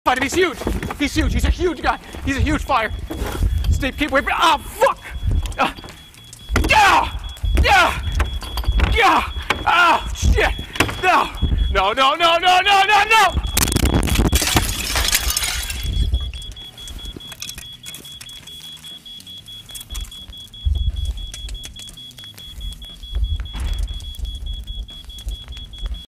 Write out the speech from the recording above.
Fight him, he's huge. He's huge, he's a huge guy. He's a huge fire. Steve, keep away from, oh, fuck! Yeah! Yeah! Yeah! Oh, shit! No! No, no, no, no, no!